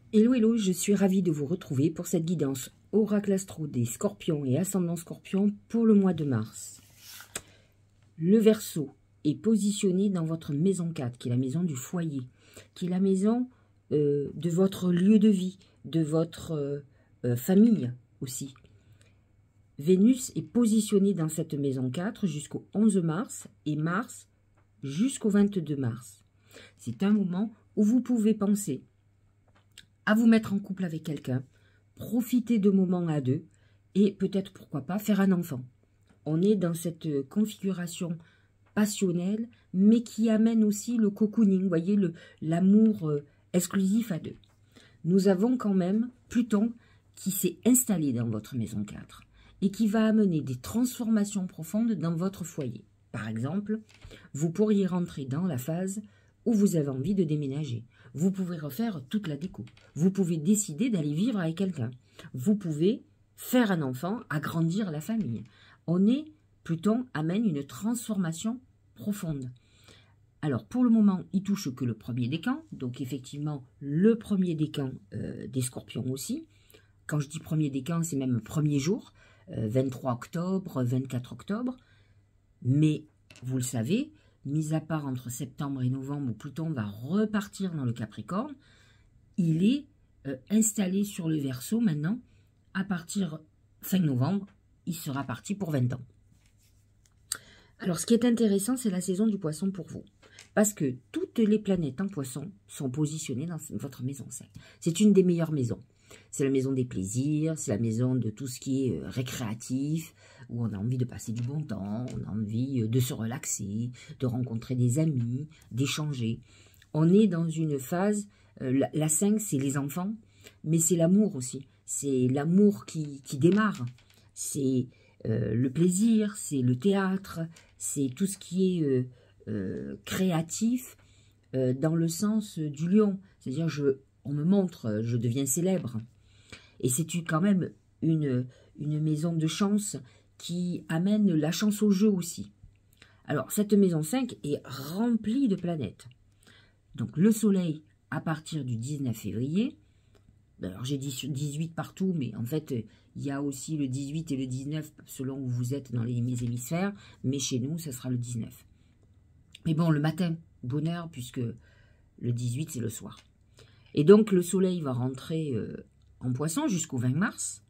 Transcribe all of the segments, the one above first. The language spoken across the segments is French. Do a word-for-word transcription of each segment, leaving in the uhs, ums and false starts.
Hello, hello, je suis ravie de vous retrouver pour cette guidance Oracle Astro des Scorpions et Ascendant Scorpion pour le mois de mars. Le Verseau est positionné dans votre maison quatre, qui est la maison du foyer, qui est la maison euh, de votre lieu de vie, de votre euh, euh, famille aussi. Vénus est positionnée dans cette maison quatre jusqu'au onze mars et Mars jusqu'au vingt-deux mars. C'est un moment où vous pouvez penser à vous mettre en couple avec quelqu'un, profiter de moments à deux et peut-être, pourquoi pas, faire un enfant. On est dans cette configuration passionnelle, mais qui amène aussi le cocooning, vous voyez, l'amour exclusif à deux. Nous avons quand même Pluton qui s'est installé dans votre maison quatre et qui va amener des transformations profondes dans votre foyer. Par exemple, vous pourriez rentrer dans la phase où vous avez envie de déménager. Vous pouvez refaire toute la déco. Vous pouvez décider d'aller vivre avec quelqu'un. Vous pouvez faire un enfant, agrandir la famille. On est, Pluton amène une transformation profonde. Alors, pour le moment, il touche que le premier décan. Donc, effectivement, le premier décan euh, des Scorpions aussi. Quand je dis premier décan, c'est même le premier jour. Euh, vingt-trois octobre, vingt-quatre octobre. Mais, vous le savez, mis à part entre septembre et novembre où Pluton va repartir dans le Capricorne, il est euh, installé sur le Verseau maintenant. À partir fin novembre, il sera parti pour vingt ans. Alors, ce qui est intéressant, c'est la saison du Poisson pour vous. Parce que toutes les planètes en Poisson sont positionnées dans votre maison cinq. C'est une des meilleures maisons. C'est la maison des plaisirs, c'est la maison de tout ce qui est récréatif, où on a envie de passer du bon temps, on a envie de se relaxer, de rencontrer des amis, d'échanger. On est dans une phase, euh, la, la cinq c'est les enfants, mais c'est l'amour aussi. C'est l'amour qui, qui démarre, c'est euh, le plaisir, c'est le théâtre, c'est tout ce qui est euh, euh, créatif euh, dans le sens du lion. C'est-à-dire, je... on me montre, je deviens célèbre. Et c'est quand même une, une maison de chance qui amène la chance au jeu aussi. Alors, cette maison cinq est remplie de planètes. Donc, le soleil, à partir du dix-neuf février, alors j'ai dit dix-huit partout, mais en fait, il y a aussi le dix-huit et le dix-neuf, selon où vous êtes dans les hémisphères, mais chez nous, ce sera le dix-neuf. Mais bon, le matin, bonheur, puisque le dix-huit, c'est le soir. Et donc, le soleil va rentrer euh, en Poisson jusqu'au vingt mars.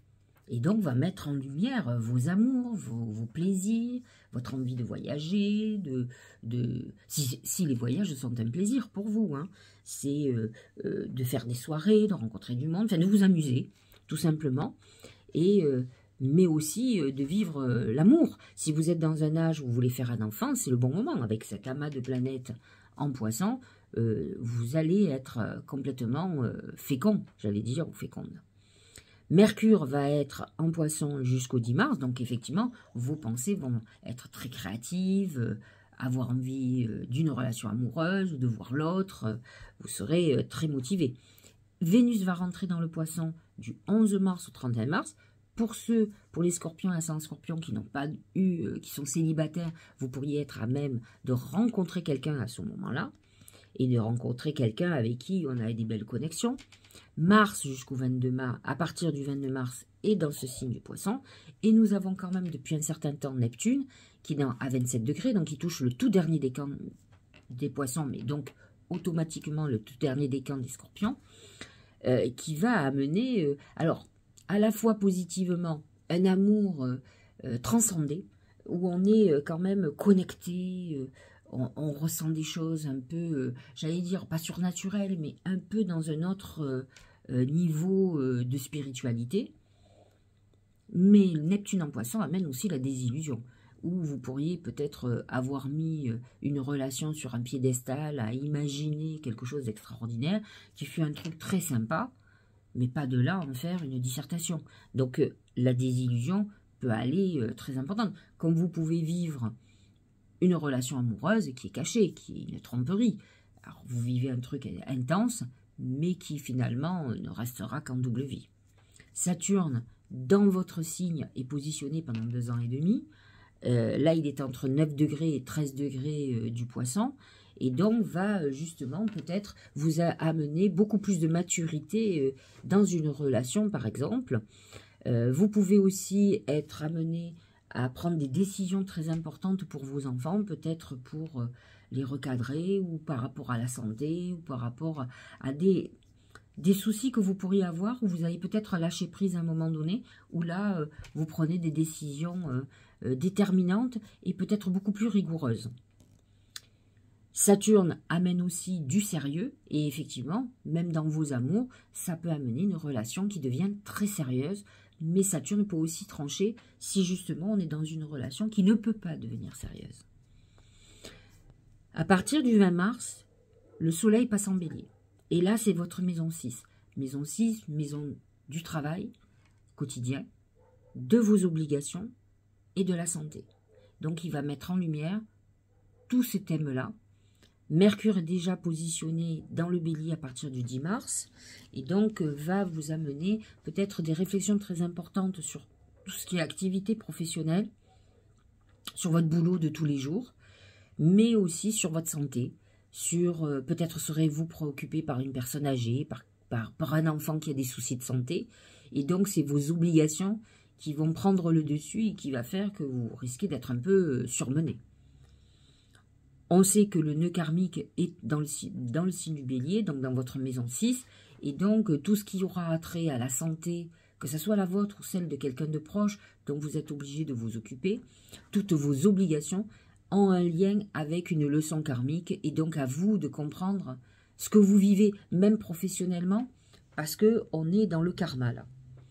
Et donc, va mettre en lumière vos amours, vos, vos plaisirs, votre envie de voyager. De, de si, si les voyages sont un plaisir pour vous, hein, c'est euh, euh, de faire des soirées, de rencontrer du monde, enfin de vous amuser, tout simplement. Et, euh, mais aussi euh, de vivre euh, l'amour. Si vous êtes dans un âge où vous voulez faire un enfant, c'est le bon moment. Avec cet amas de planètes en Poisson, Euh, vous allez être complètement euh, fécond, j'allais dire, ou féconde. Mercure va être en Poisson jusqu'au dix mars, donc effectivement, vos pensées vont être très créatives, euh, avoir envie euh, d'une relation amoureuse, de voir l'autre, euh, vous serez euh, très motivé. Vénus va rentrer dans le Poisson du onze mars au trente et un mars. Pour ceux, pour les Scorpions et ascendants Scorpions qui n'ont pas eu, euh, qui sont célibataires, vous pourriez être à même de rencontrer quelqu'un à ce moment-là, et de rencontrer quelqu'un avec qui on a des belles connexions. Mars jusqu'au vingt-deux mars, à partir du vingt-deux mars, est dans ce signe du Poisson. Et nous avons quand même depuis un certain temps Neptune, qui est dans, à vingt-sept degrés, donc il touche le tout dernier décan des Poissons, mais donc automatiquement le tout dernier décan des Scorpions, euh, qui va amener, euh, alors, à la fois positivement, un amour euh, euh, transcendé, où on est euh, quand même connecté, euh, On, on ressent des choses un peu, euh, j'allais dire, pas surnaturelles, mais un peu dans un autre euh, euh, niveau euh, de spiritualité. Mais Neptune en Poisson amène aussi la désillusion, où vous pourriez peut-être euh, avoir mis euh, une relation sur un piédestal, à imaginer quelque chose d'extraordinaire, qui fut un truc très sympa, mais pas de là en faire une dissertation. Donc euh, la désillusion peut aller euh, très importante. Comme vous pouvez vivre une relation amoureuse qui est cachée, qui est une tromperie. Alors, vous vivez un truc intense, mais qui finalement ne restera qu'en double vie. Saturne, dans votre signe, est positionné pendant deux ans et demi. Euh, là, il est entre neuf degrés et treize degrés euh, du Poisson. et donc va justement peut-être vous amener beaucoup plus de maturité dans une relation, par exemple. Euh, vous pouvez aussi être amené à prendre des décisions très importantes pour vos enfants, peut-être pour euh, les recadrer, ou par rapport à la santé, ou par rapport à des, des soucis que vous pourriez avoir, où vous allez peut-être lâcher prise à un moment donné, où là, euh, vous prenez des décisions euh, euh, déterminantes et peut-être beaucoup plus rigoureuses. Saturne amène aussi du sérieux, et effectivement, même dans vos amours, ça peut amener une relation qui devient très sérieuse, mais Saturne peut aussi trancher si justement on est dans une relation qui ne peut pas devenir sérieuse. À partir du vingt mars, le soleil passe en bélier. Et là, c'est votre maison six. Maison six, maison du travail quotidien, de vos obligations et de la santé. Donc, il va mettre en lumière tous ces thèmes-là. Mercure est déjà positionné dans le bélier à partir du dix mars et donc euh, va vous amener peut-être des réflexions très importantes sur tout ce qui est activité professionnelle, sur votre boulot de tous les jours, mais aussi sur votre santé, sur euh, peut-être serez-vous préoccupé par une personne âgée, par, par, par un enfant qui a des soucis de santé, et donc c'est vos obligations qui vont prendre le dessus et qui va faire que vous risquez d'être un peu euh, surmené. On sait que le nœud karmique est dans le, dans le signe du bélier, donc dans votre maison six, et donc tout ce qui aura attrait à la santé, que ce soit la vôtre ou celle de quelqu'un de proche, dont vous êtes obligé de vous occuper, toutes vos obligations ont un lien avec une leçon karmique, et donc à vous de comprendre ce que vous vivez, même professionnellement, parce qu'on est dans le karma là.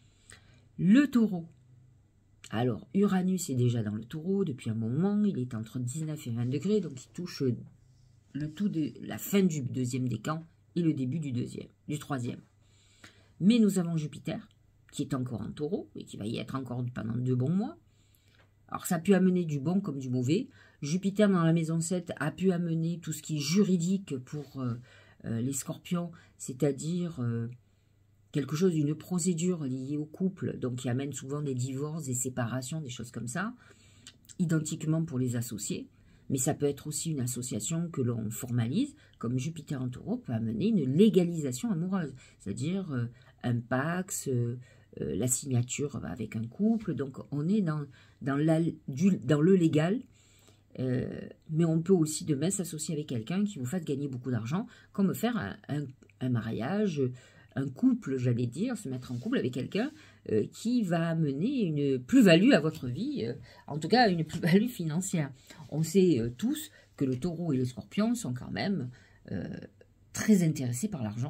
Le taureau. Alors, Uranus est déjà dans le taureau depuis un moment, il est entre dix-neuf et vingt degrés, donc il touche le tout de la fin du deuxième décan et le début du deuxième, du troisième. Mais nous avons Jupiter, qui est encore en taureau, et qui va y être encore pendant deux bons mois. Alors, ça a pu amener du bon comme du mauvais. Jupiter, dans la maison sept, a pu amener tout ce qui est juridique pour euh, euh, les scorpions, c'est-à-dire... Euh, quelque chose, une procédure liée au couple, donc qui amène souvent des divorces, des séparations, des choses comme ça, identiquement pour les associés, mais ça peut être aussi une association que l'on formalise, comme Jupiter en taureau peut amener une légalisation amoureuse, c'est-à-dire euh, un pax, euh, euh, la signature avec un couple, donc on est dans, dans, la, du, dans le légal, euh, mais on peut aussi demain s'associer avec quelqu'un qui vous fasse gagner beaucoup d'argent, comme faire un, un, un mariage, un couple, j'allais dire, se mettre en couple avec quelqu'un euh, qui va amener une plus-value à votre vie, euh, en tout cas une plus-value financière. On sait euh, tous que le taureau et le scorpion sont quand même euh, très intéressés par l'argent.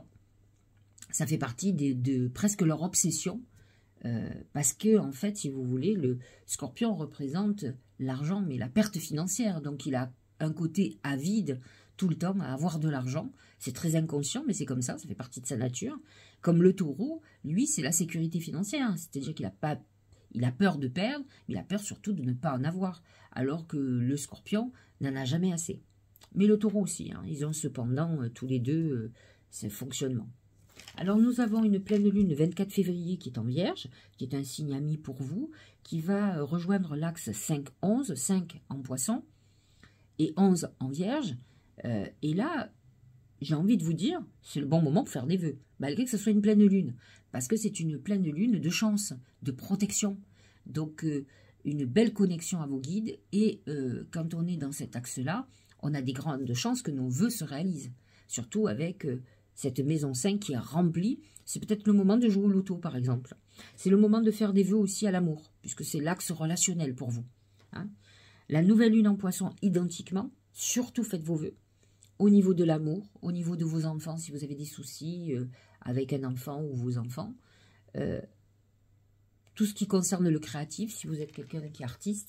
Ça fait partie de, de presque leur obsession, euh, parce que, en fait, si vous voulez, le scorpion représente l'argent, mais la perte financière. Donc, il a un côté avide tout le temps à avoir de l'argent. C'est très inconscient, mais c'est comme ça, ça fait partie de sa nature. Comme le taureau, lui, c'est la sécurité financière. C'est-à-dire qu'il a pas, il a peur de perdre, mais il a peur surtout de ne pas en avoir. Alors que le scorpion n'en a jamais assez. Mais le taureau aussi, hein, ils ont cependant euh, tous les deux euh, ce fonctionnement. Alors nous avons une pleine lune le vingt-quatre février qui est en Vierge, qui est un signe ami pour vous, qui va rejoindre l'axe cinq onze, cinq en Poisson et onze en Vierge. Euh, et là, j'ai envie de vous dire, c'est le bon moment pour faire des vœux, malgré que ce soit une pleine lune, parce que c'est une pleine lune de chance, de protection. Donc, euh, une belle connexion à vos guides, et euh, quand on est dans cet axe-là, on a des grandes chances que nos vœux se réalisent, surtout avec euh, cette maison cinq qui est remplie. C'est peut-être le moment de jouer au loto, par exemple. C'est le moment de faire des vœux aussi à l'amour, puisque c'est l'axe relationnel pour vous. Hein. La nouvelle lune en Poisson, identiquement, surtout faites vos vœux. Au niveau de l'amour, au niveau de vos enfants, si vous avez des soucis euh, avec un enfant ou vos enfants, euh, tout ce qui concerne le créatif, si vous êtes quelqu'un qui est artiste,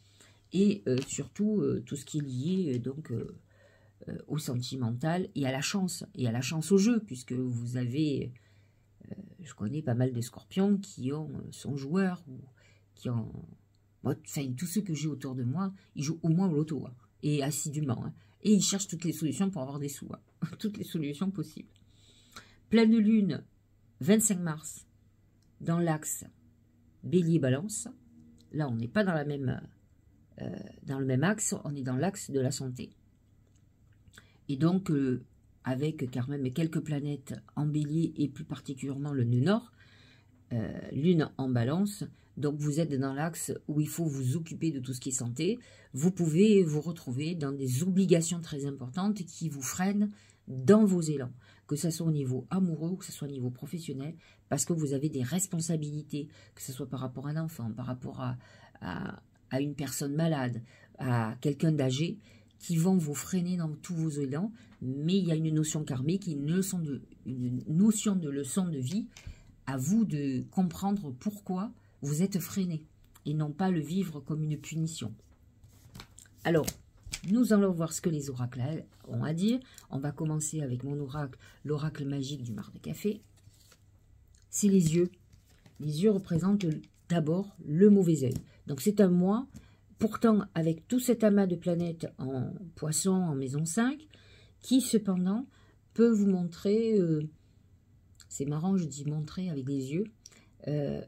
et euh, surtout euh, tout ce qui est lié euh, donc euh, euh, au sentimental et à la chance, et à la chance au jeu, puisque vous avez, euh, je connais pas mal de scorpions qui ont, euh, sont joueurs, ou qui ont, bon, enfin tous ceux que j'ai autour de moi, ils jouent au moins au loto, hein, et assidûment, hein. Et ils cherchent toutes les solutions pour avoir des sous. Hein. Toutes les solutions possibles. Pleine lune, vingt-cinq mars, dans l'axe Bélier-Balance. Là, on n'est pas dans, la même, euh, dans le même axe, on est dans l'axe de la santé. Et donc, euh, avec quand même quelques planètes en bélier et plus particulièrement le nœud nord, euh, lune en balance, donc vous êtes dans l'axe où il faut vous occuper de tout ce qui est santé. Vous pouvez vous retrouver dans des obligations très importantes qui vous freinent dans vos élans, que ce soit au niveau amoureux ou que ce soit au niveau professionnel, parce que vous avez des responsabilités, que ce soit par rapport à un enfant, par rapport à, à, à une personne malade, à quelqu'un d'âgé, qui vont vous freiner dans tous vos élans, mais il y a une notion karmique, une leçon de, une notion de leçon de vie, à vous de comprendre pourquoi vous êtes freiné, et non pas le vivre comme une punition. Alors, nous allons voir ce que les oracles ont à dire. On va commencer avec mon oracle, l'oracle magique du mar de café. C'est les yeux. Les yeux représentent d'abord le mauvais œil. Donc c'est un mois, pourtant avec tout cet amas de planètes en poisson, en maison cinq, qui cependant peut vous montrer, euh, c'est marrant je dis montrer avec les yeux, euh,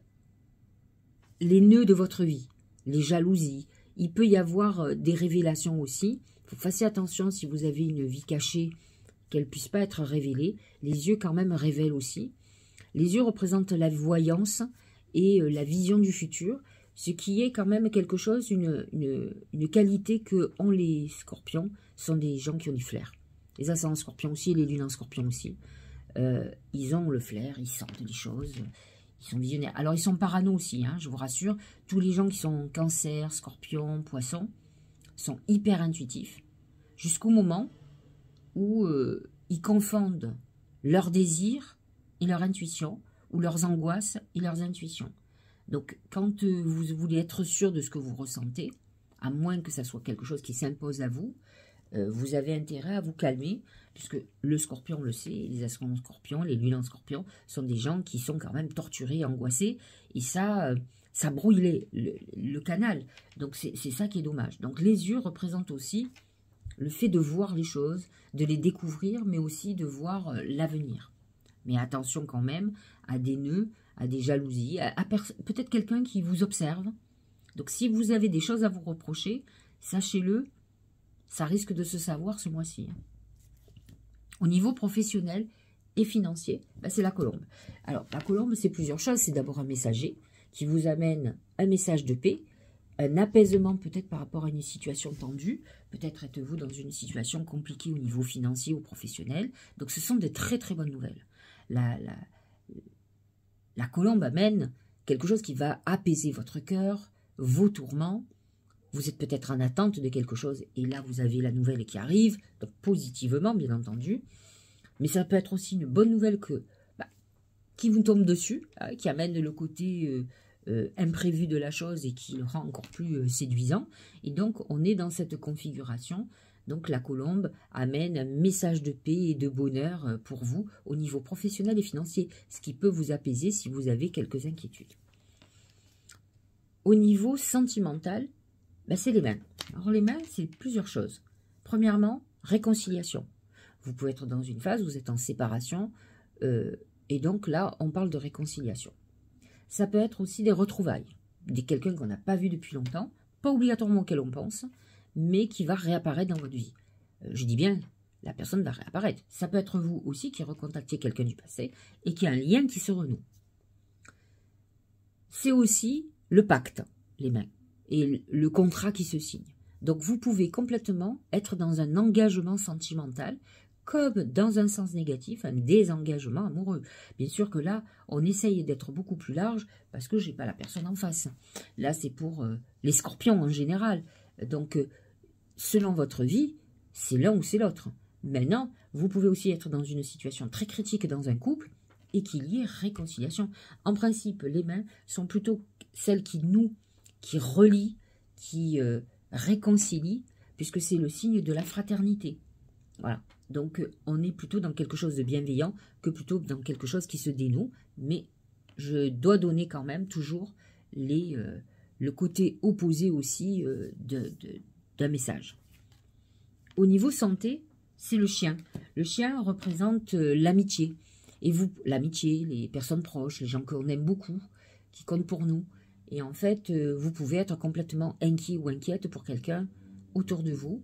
les nœuds de votre vie, les jalousies. Il peut y avoir des révélations aussi. Il faut faire attention si vous avez une vie cachée, qu'elle ne puisse pas être révélée. Les yeux quand même révèlent aussi. Les yeux représentent la voyance et la vision du futur, ce qui est quand même quelque chose, une, une, une qualité que ont les scorpions, sont des gens qui ont du flair. Les ascendants scorpions aussi et les lunes en scorpion aussi. Euh, ils ont le flair, ils sentent des choses, ils sont visionnaires. Alors ils sont parano aussi, hein, je vous rassure. Tous les gens qui sont cancer, scorpion, poisson sont hyper intuitifs, jusqu'au moment où euh, ils confondent leurs désirs et leur intuition, ou leurs angoisses et leurs intuitions. Donc, quand euh, vous voulez être sûr de ce que vous ressentez, à moins que ça soit quelque chose qui s'impose à vous, euh, vous avez intérêt à vous calmer, puisque le scorpion le sait, les ascendants scorpions, les lunes en scorpion, sont des gens qui sont quand même torturés, angoissés, et ça, euh, ça brouille les, le, le canal. Donc, c'est ça qui est dommage. Donc, les yeux représentent aussi le fait de voir les choses, de les découvrir, mais aussi de voir euh, l'avenir. Mais attention quand même à des nœuds, à des jalousies, à, à peut-être quelqu'un qui vous observe. Donc si vous avez des choses à vous reprocher, sachez-le, ça risque de se savoir ce mois-ci. Au niveau professionnel et financier, ben c'est la colombe. Alors la colombe, c'est plusieurs choses. C'est d'abord un messager qui vous amène un message de paix, un apaisement peut-être par rapport à une situation tendue. Peut-être êtes-vous dans une situation compliquée au niveau financier ou professionnel. Donc ce sont de très très bonnes nouvelles. La, la, la colombe amène quelque chose qui va apaiser votre cœur, vos tourments. Vous êtes peut-être en attente de quelque chose et là vous avez la nouvelle qui arrive, donc positivement bien entendu. Mais ça peut être aussi une bonne nouvelle que, bah, qui vous tombe dessus, hein, qui amène le côté euh, euh, imprévu de la chose et qui le rend encore plus euh, séduisant. Et donc on est dans cette configuration. Donc la colombe amène un message de paix et de bonheur pour vous au niveau professionnel et financier, ce qui peut vous apaiser si vous avez quelques inquiétudes. Au niveau sentimental, ben c'est les mains. Alors les mains, c'est plusieurs choses. Premièrement, réconciliation. Vous pouvez être dans une phase où vous êtes en séparation, euh, et donc là, on parle de réconciliation. Ça peut être aussi des retrouvailles, des quelqu'un qu'on n'a pas vu depuis longtemps, pas obligatoirement auquel on pense, mais qui va réapparaître dans votre vie. Euh, je dis bien, la personne va réapparaître. Ça peut être vous aussi qui recontactez quelqu'un du passé et qui a un lien qui se renoue. C'est aussi le pacte, les mains, et le contrat qui se signe. Donc vous pouvez complètement être dans un engagement sentimental, comme dans un sens négatif, un désengagement amoureux. Bien sûr que là, on essaye d'être beaucoup plus large, parce que je n'ai pas la personne en face. Là, c'est pour euh, les scorpions en général. Donc, euh, selon votre vie, c'est l'un ou c'est l'autre. Maintenant, vous pouvez aussi être dans une situation très critique dans un couple et qu'il y ait réconciliation. En principe, les mains sont plutôt celles qui nouent, qui relient, qui euh, réconcilient, puisque c'est le signe de la fraternité. Voilà. Donc, euh, on est plutôt dans quelque chose de bienveillant que plutôt dans quelque chose qui se dénoue. Mais je dois donner quand même toujours les, euh, le côté opposé aussi euh, de, de, d'un message. Au niveau santé, c'est le chien. Le chien représente euh, l'amitié. Et vous, l'amitié, les personnes proches, les gens qu'on aime beaucoup, qui comptent pour nous. Et en fait, euh, vous pouvez être complètement inquiet ou inquiète pour quelqu'un autour de vous,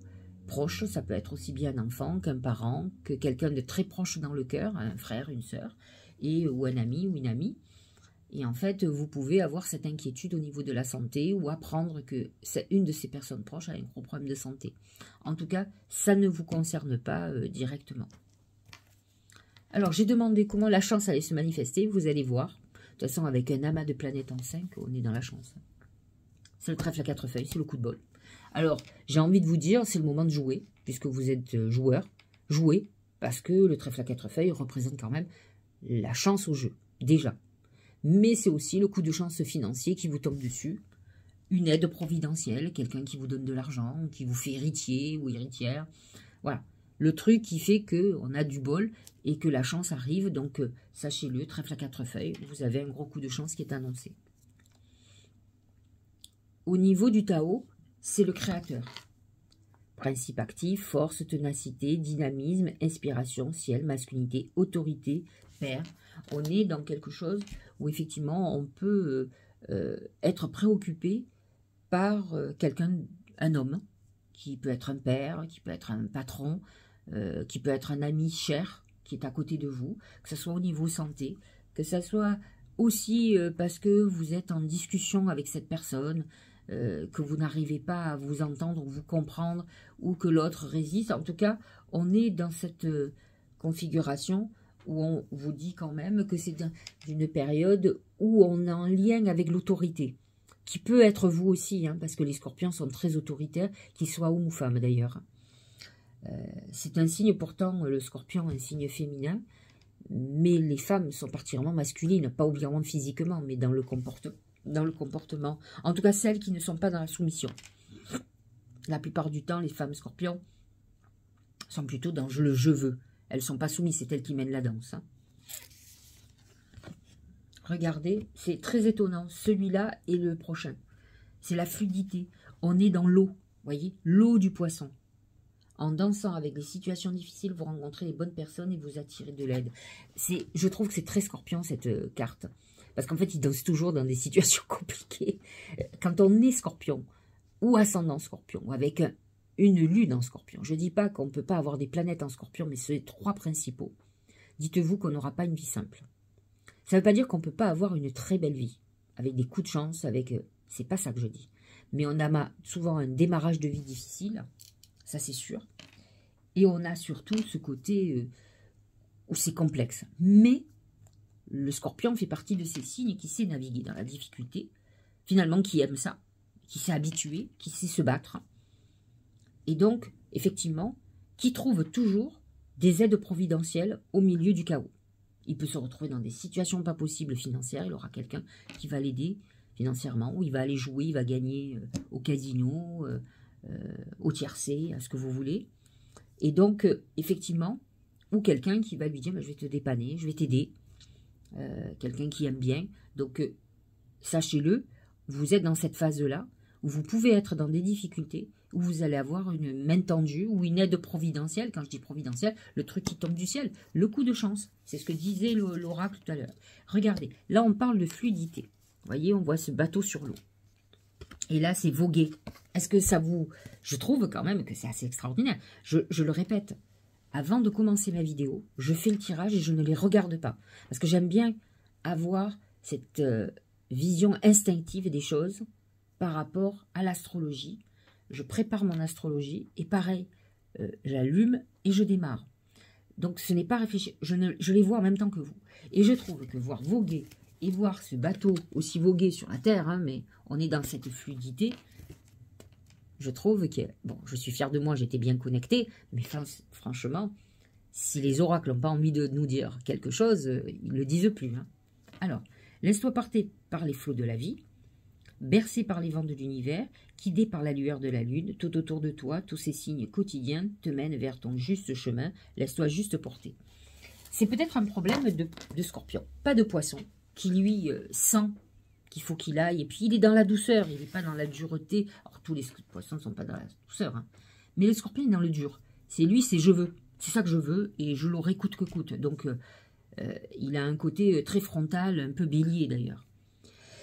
proche, ça peut être aussi bien un enfant qu'un parent, que quelqu'un de très proche dans le cœur, un frère, une sœur, et, ou un ami ou une amie. Et en fait, vous pouvez avoir cette inquiétude au niveau de la santé ou apprendre que une de ces personnes proches a un gros problème de santé. En tout cas, ça ne vous concerne pas euh, directement. Alors, j'ai demandé comment la chance allait se manifester. Vous allez voir. De toute façon, avec un amas de planètes en cinq, on est dans la chance. C'est le trèfle à quatre feuilles, c'est le coup de bol. Alors, j'ai envie de vous dire, c'est le moment de jouer, puisque vous êtes joueur. Jouez, parce que le trèfle à quatre feuilles représente quand même la chance au jeu, déjà. Mais c'est aussi le coup de chance financier qui vous tombe dessus. Une aide providentielle, quelqu'un qui vous donne de l'argent, qui vous fait héritier ou héritière. Voilà. Le truc qui fait qu'on a du bol et que la chance arrive. Donc, euh, sachez-le, trèfle à quatre feuilles, vous avez un gros coup de chance qui est annoncé. Au niveau du Tao, c'est le créateur. Principe actif, force, ténacité, dynamisme, inspiration, ciel, masculinité, autorité, père. On est dans quelque chose où effectivement on peut euh, euh, être préoccupé par euh, quelqu'un, un homme, qui peut être un père, qui peut être un patron, euh, qui peut être un ami cher, qui est à côté de vous, que ce soit au niveau santé, que ce soit aussi euh, parce que vous êtes en discussion avec cette personne, euh, que vous n'arrivez pas à vous entendre, vous comprendre, ou que l'autre résiste. En tout cas, on est dans cette euh, configuration où on vous dit quand même que c'est une période où on est en lien avec l'autorité, qui peut être vous aussi, hein, parce que les scorpions sont très autoritaires, qu'ils soient hommes ou femmes d'ailleurs. Euh, c'est un signe pourtant, le scorpion, un signe féminin, mais les femmes sont particulièrement masculines, pas obligatoirement physiquement, mais dans le, comporte dans le comportement. En tout cas, celles qui ne sont pas dans la soumission. La plupart du temps, les femmes scorpions sont plutôt dans le « je veux ». Elles ne sont pas soumises, c'est elles qui mènent la danse. Hein. Regardez, c'est très étonnant. Celui-là et le prochain. C'est la fluidité. On est dans l'eau, voyez, l'eau du poisson. En dansant avec des situations difficiles, vous rencontrez les bonnes personnes et vous attirez de l'aide. Je trouve que c'est très scorpion, cette euh, carte. Parce qu'en fait, ils dansent toujours dans des situations compliquées. Quand on est scorpion, ou ascendant scorpion, ou avec un, une lune en scorpion, je ne dis pas qu'on ne peut pas avoir des planètes en scorpion, mais c'est les trois principaux. Dites-vous qu'on n'aura pas une vie simple. Ça ne veut pas dire qu'on ne peut pas avoir une très belle vie, avec des coups de chance, avec... Euh, c'est pas ça que je dis. Mais on a souvent un démarrage de vie difficile, ça c'est sûr. Et on a surtout ce côté euh, où c'est complexe. Mais le scorpion fait partie de ces signes qui sait naviguer dans la difficulté, finalement qui aime ça, qui s'est habitué, qui sait se battre. Et donc, effectivement, qui trouve toujours des aides providentielles au milieu du chaos. Il peut se retrouver dans des situations pas possibles financières, il aura quelqu'un qui va l'aider financièrement, ou il va aller jouer, il va gagner euh, au casino, euh, euh, au tiercé, à ce que vous voulez. Et donc, euh, effectivement, ou quelqu'un qui va lui dire, bah, je vais te dépanner, je vais t'aider, euh, quelqu'un qui aime bien. Donc, euh, sachez-le, vous êtes dans cette phase-là, où vous pouvez être dans des difficultés, où vous allez avoir une main tendue ou une aide providentielle. Quand je dis providentielle, le truc qui tombe du ciel, le coup de chance. C'est ce que disait l'oracle tout à l'heure. Regardez, là on parle de fluidité. Vous voyez, on voit ce bateau sur l'eau. Et là, c'est voguer. Est-ce que ça vous... Je trouve quand même que c'est assez extraordinaire. Je, je le répète, avant de commencer ma vidéo, je fais le tirage et je ne les regarde pas. Parce que j'aime bien avoir cette euh, vision instinctive des choses par rapport à l'astrologie. Je prépare mon astrologie et pareil, euh, j'allume et je démarre. Donc ce n'est pas réfléchi, je, ne, je les vois en même temps que vous. Et je trouve que voir voguer et voir ce bateau aussi voguer sur la Terre, hein, mais on est dans cette fluidité, je trouve que, bon, je suis fière de moi, j'étais bien connectée, mais franchement, si les oracles n'ont pas envie de nous dire quelque chose, ils ne le disent plus. Hein. Alors, laisse-toi porter par les flots de la vie, bercé par les vents de l'univers, guidé par la lueur de la lune, tout autour de toi, tous ces signes quotidiens te mènent vers ton juste chemin, laisse-toi juste porter. C'est peut-être un problème de, de scorpion, pas de poisson, qui lui euh, sent qu'il faut qu'il aille, et puis il est dans la douceur, il n'est pas dans la dureté. Alors tous les poissons ne sont pas dans la douceur, hein. Mais le scorpion est dans le dur. C'est lui, c'est je veux, c'est ça que je veux, et je l'aurai coûte que coûte. Donc euh, euh, il a un côté très frontal, un peu bélier d'ailleurs.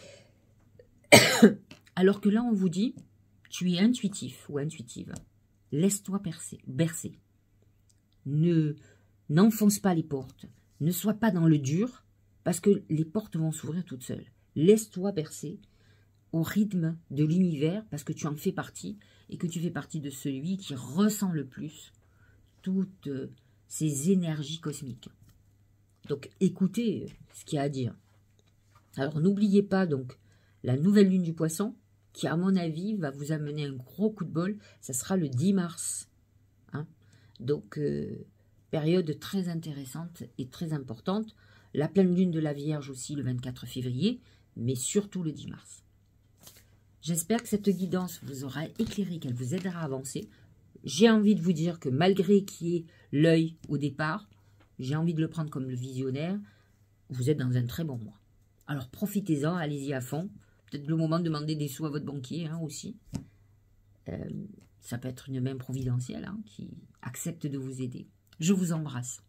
Alors que là, on vous dit, tu es intuitif ou intuitive. laisse-toi bercer, bercer. Ne, n'enfonce pas les portes. Ne sois pas dans le dur, parce que les portes vont s'ouvrir toutes seules. Laisse-toi bercer au rythme de l'univers, parce que tu en fais partie, et que tu fais partie de celui qui ressent le plus toutes ces énergies cosmiques. Donc, écoutez ce qu'il y a à dire. Alors, n'oubliez pas, donc, la nouvelle lune du poisson, qui, à mon avis, va vous amener un gros coup de bol. Ça sera le dix mars. Hein. Donc, euh, période très intéressante et très importante. La pleine lune de la Vierge aussi, le vingt-quatre février, mais surtout le dix mars. J'espère que cette guidance vous aura éclairé, qu'elle vous aidera à avancer. J'ai envie de vous dire que malgré qu'il y ait l'œil au départ, j'ai envie de le prendre comme le visionnaire, vous êtes dans un très bon mois. Alors profitez-en, allez-y à fond. Peut-être le moment de demander des sous à votre banquier hein, aussi. Euh, ça peut être une main providentielle hein, qui accepte de vous aider. Je vous embrasse.